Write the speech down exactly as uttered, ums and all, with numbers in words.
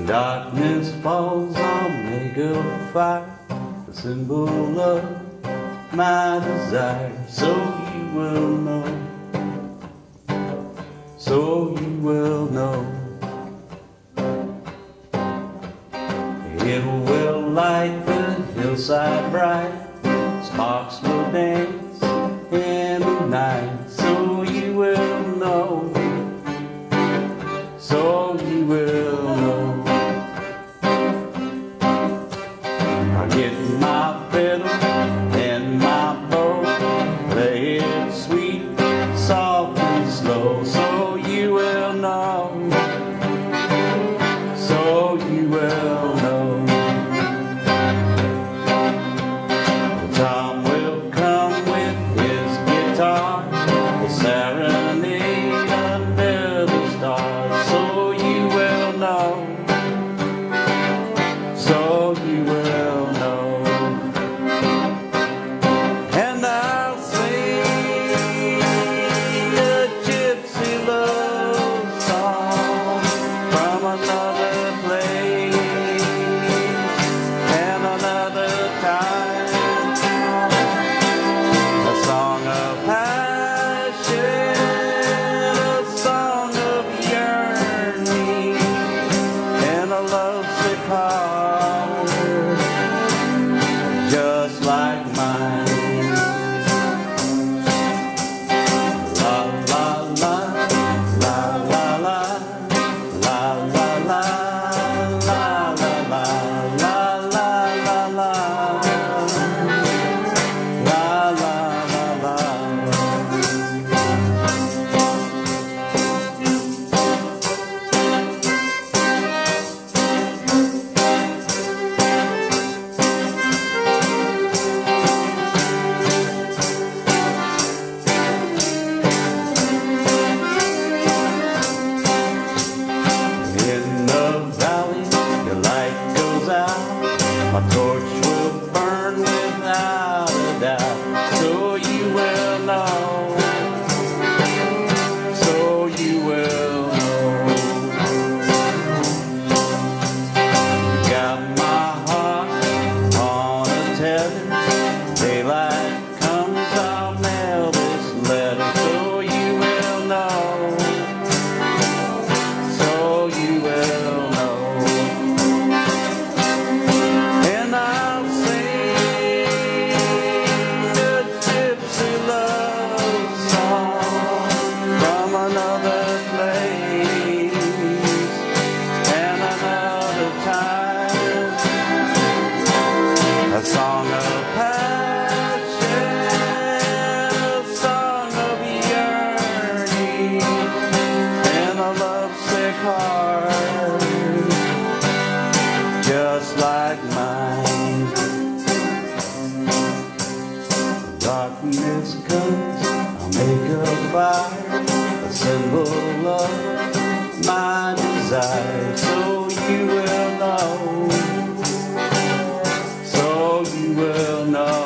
Darkness falls, I'll make a fire, a symbol of my desire, so you will know, so you will know. It will light the hillside bright, sparks will dance in the night, so you will know, so you will know. I get my fiddle and my bow, play it sweet, soft and slow, so you will know, so you will know. Tom will come with his guitar, will serenade under the stars, so you will know, so you will know. And I'll sing a gypsy love song from another place and another time, a song of passion, a song of yearning, and a lovesick heart just like mine. La la la, la la la, la la la, la la la, la la la la, la la la la. In the valley, your light goes out, my torch will burn without a doubt, so you will know, so you will know. Got my heart on a tether, daylight comes, I'll mail this letter, so you will know, so you will know. And I'll sing a gypsy love song from another place and another time, a song of passion, a song of yearning, and a lovesick heart just like mine. Darkness comes, I'll make a fire, a symbol of my desire, so you will know, so you will know.